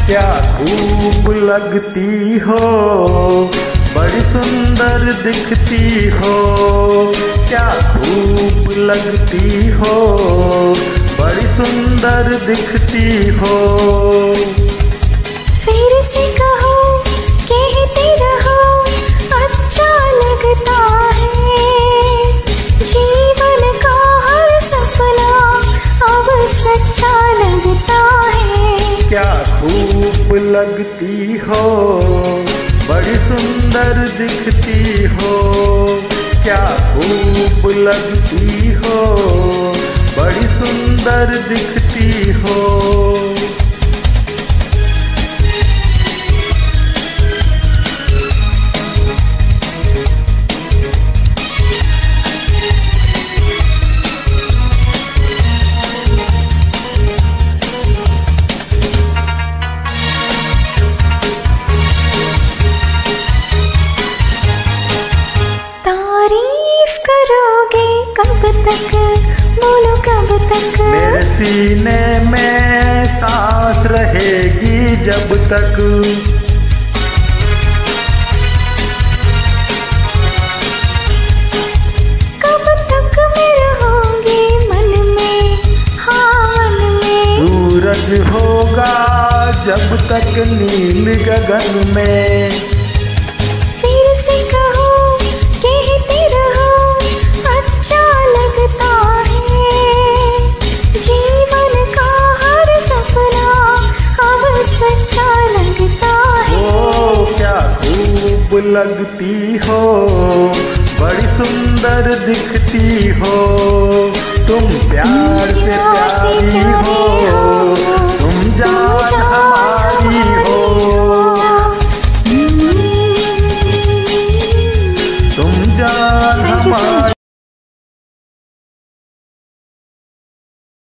क्या खूब लगती हो, बड़ी सुंदर दिखती हो। क्या खूब लगती हो, बड़ी सुंदर दिखती हो। फिर से कहो, कहते रहो, अच्छा लगता है। जीवन का हर सपना अब सच्चा लगता है। क्या खूब लगती हो, बड़ी सुंदर दिखती हो। क्या खूब लगती हो, बड़ी सुंदर दिखती हो। तारीफ करोगे कब तक, बोलो कब तक। मेरे सीने में सांस रहेगी जब तक। कब तक मैं रहूंगी मन में, हाँ मन में। सूरज होगा जब तक नील गगन में। फिर से कहो, कहते रहो, अच्छा लगता है। जीवन का हर सपना अब सच्चा लगता है। ओ क्या खूब लगती हो, बड़ी सुंदर दिखती हो। तुम प्यार से प्यारी हो, तुम जान हमारी हो। तुम जान हमारी